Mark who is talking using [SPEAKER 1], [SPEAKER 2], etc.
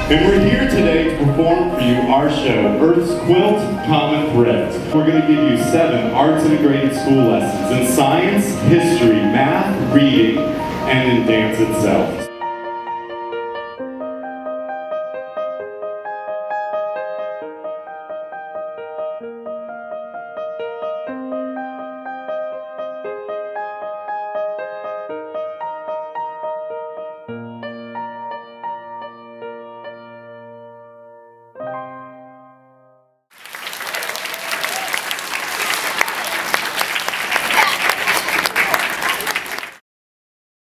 [SPEAKER 1] And we're here today to perform for you our show, Earth's Quilt, Common Threads. We're going to give you 7 arts-integrated school lessons in science, history, math, reading, and in dance itself.